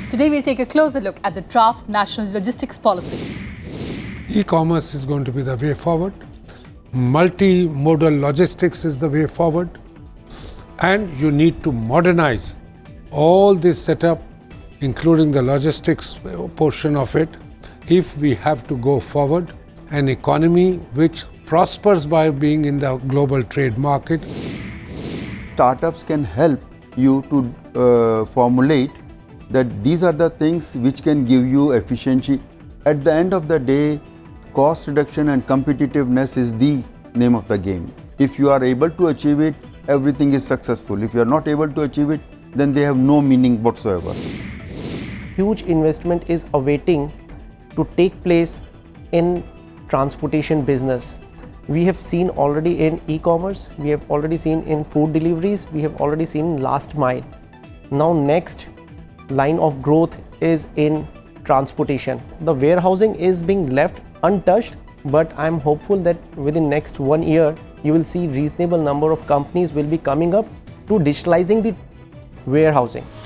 Today we'll take a closer look at the draft National Logistics Policy. E-commerce is going to be the way forward. Multimodal logistics is the way forward. And you need to modernize all this setup, including the logistics portion of it, if we have to go forward. An economy which prospers by being in the global trade market. Startups can help you to formulate that these are the things which can give you efficiency. At the end of the day, cost reduction and competitiveness is the name of the game. If you are able to achieve it, everything is successful. If you are not able to achieve it, then they have no meaning whatsoever. Huge investment is awaiting to take place in transportation business. We have seen already in e-commerce, we have already seen in food deliveries, we have already seen last mile. Now next line of growth is in transportation. The warehousing is being left untouched, but I'm hopeful that within next 1 year, you will see reasonable number of companies will be coming up to digitalizing the warehousing.